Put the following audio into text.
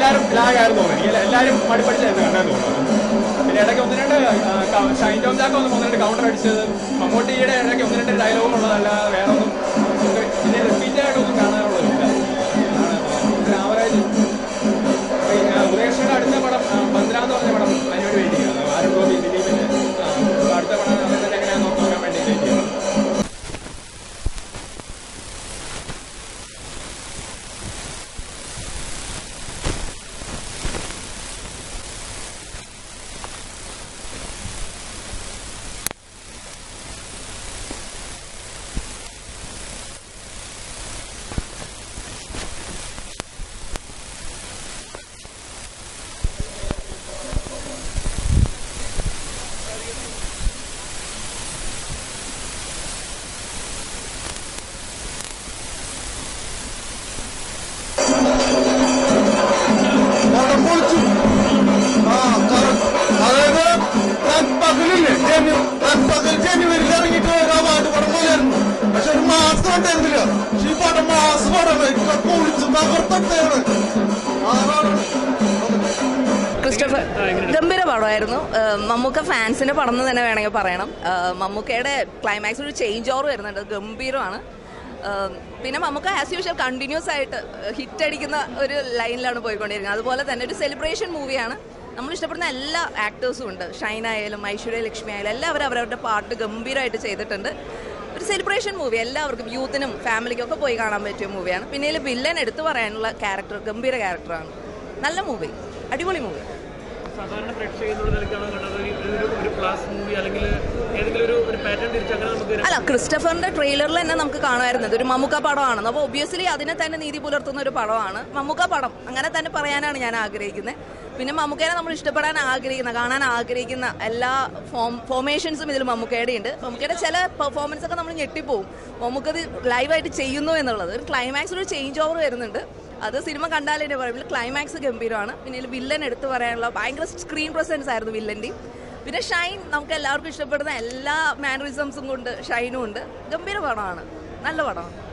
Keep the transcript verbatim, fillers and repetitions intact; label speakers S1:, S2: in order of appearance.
S1: എല്ലാവരും ലാഗായിരുന്നു തോന്നുന്നു. എനിക്ക് എല്ലാവരും മടുപ്പടിച്ചായിരുന്നു കണ്ടായിരുന്നു തോന്നുന്നു. പിന്നെ ഇടയ്ക്ക് ഒന്ന് രണ്ട് ഷൈൻ ടോം ചാക്ക ഒന്ന് ഒന്ന് രണ്ട് കൗണ്ടർ അടിച്ചത്, മമ്മൂട്ടിയുടെ ഇടയ്ക്ക് ഒന്ന് രണ്ട് ഡയലോഗുള്ളതല്ലാതെ വേറെ ഒന്നും പിന്നെ റിപ്പീറ്റായിട്ടൊന്നും കാണാനുള്ളതില്ല. ആവറേജ്. ഉദയകൃഷ്ണയുടെ അടുത്ത പടം ഭദ്ര എന്ന് പറഞ്ഞ പടം അതിനുവേണ്ടി വെയിറ്റ് ചെയ്യുക. ആരും ഗോപി ദിലീപിൻ്റെ അടുത്ത പടം അദ്ദേഹത്തിൻ്റെ എങ്ങനെയാണെന്ന് നോക്കാൻ വേണ്ടി വെയിറ്റ് ചെയ്യുക.
S2: ക്രിസ്റ്റഫർ ഗംഭീര പടമായിരുന്നു. മമ്മൂക്ക ഫാൻസിന്റെ പടം എന്ന് തന്നെ വേണമെങ്കിൽ പറയണം. മമ്മൂക്കയുടെ ക്ലൈമാക്സിൽ ഒരു ചേഞ്ച് ഓവർ വരുന്നുണ്ട്, ഗംഭീരമാണ്. പിന്നെ മമ്മൂക്ക ആസ് യൂഷ്വൽ കണ്ടിന്യൂസ് ആയിട്ട് ഹിറ്റ് അടിക്കുന്ന ഒരു ലൈനിലാണ് പോയിക്കൊണ്ടിരിക്കുന്നത്. അതുപോലെ തന്നെ ഒരു സെലിബ്രേഷൻ മൂവിയാണ്. നമ്മൾ ഇഷ്ടപ്പെടുന്ന എല്ലാ ആക്ടേഴ്സും ഉണ്ട്. ഷൈൻ ആയാലും ഐശ്വര്യ ലക്ഷ്മി ആയാലും എല്ലാവരും അവരവരുടെ പാട്ട് ഗംഭീരമായിട്ട് ചെയ്തിട്ടുണ്ട്. ഒരു സെലിബ്രേഷൻ മൂവി, എല്ലാവർക്കും യൂത്തിനും ഫാമിലിക്കും ഒക്കെ പോയി കാണാൻ പറ്റിയ മൂവിയാണ്. പിന്നെ ഇതിൽ വില്ലൻ എടുത്തു പറയാനുള്ള ക്യാരക്ടർ ഗംഭീര ക്യാരക്ടറാണ്. നല്ല മൂവി, അടിപൊളി മൂവി.
S3: സാധാരണ പ്രേക്ഷകരുടെ നിലയ്ക്കാണ് കണ്ടത് ഒരു ക്ലാസ് മൂവി അല്ലെങ്കിൽ ഏതെങ്കിലും ഒരു ഒരു പാറ്റേൺ തിരിച്ചങ്ങനെ നമുക്ക്
S2: അല്ല, ക്രിസ്റ്റഫറിന്റെ ട്രെയിലറിൽ തന്നെ നമുക്ക് കാണുമായിരുന്നത് ഒരു മമ്മൂക്ക പടമാണെന്ന്. അപ്പോൾ ഒബ്വിയസ്ലി അതിനെ തന്നെ നീതി പുലർത്തുന്ന ഒരു പടമാണ് മമ്മൂക്ക പടം. അങ്ങനെ തന്നെ പറയാനാണ് ഞാൻ ആഗ്രഹിക്കുന്നത്. പിന്നെ മമ്മൂക്കയെ നമ്മൾ ഇഷ്ടപ്പെടാൻ ആഗ്രഹിക്കുന്ന, കാണാൻ ആഗ്രഹിക്കുന്ന എല്ലാ ഫോം ഫോമേഷൻസും ഇതിൽ മമ്മൂക്കയുടെ ഉണ്ട്. മമ്മൂക്കയുടെ ചില പെർഫോമൻസ് ഒക്കെ നമ്മൾ ഞെട്ടിപ്പോവും, മമ്മൂക്ക ഇത് ലൈവായിട്ട് ചെയ്യുന്നു എന്നുള്ളത്. ഒരു ക്ലൈമാക്സിൽ ഒരു ചേഞ്ച് ഓവർ വരുന്നുണ്ട്. അത് സിനിമ കണ്ടാലേ പറയും. ക്ലൈമാക്സ് ഗംഭീരമാണ്. പിന്നെ ഇതിൽ വില്ലൻ എടുത്ത് പറയാനുള്ള ഭയങ്കര സ്ക്രീൻ പ്രസൻസ് ആയിരുന്നു വില്ലൻ്റെയും. പിന്നെ ഷൈൻ, നമുക്ക് എല്ലാവർക്കും ഇഷ്ടപ്പെടുന്ന എല്ലാ മാനറിസംസും കൊണ്ട് ഷൈനും ഉണ്ട്. ഗംഭീര പടമാണ്, നല്ല പടമാണ്.